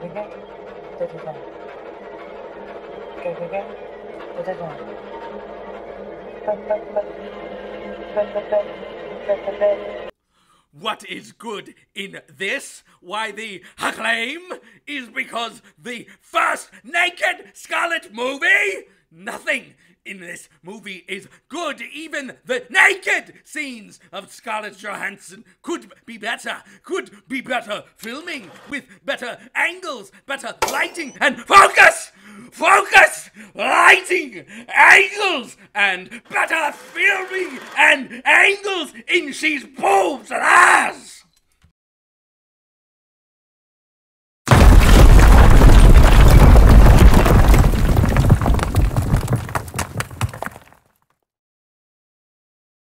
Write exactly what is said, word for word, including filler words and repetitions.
What is good in this? Why, the acclaim is because the first naked Scarlet movie? Nothing in this movie is good. Even the naked scenes of Scarlett Johansson could be better, could be better filming with better angles, better lighting, and focus! Focus! Lighting! Angles! And better filming and angles in she's boobs and ass!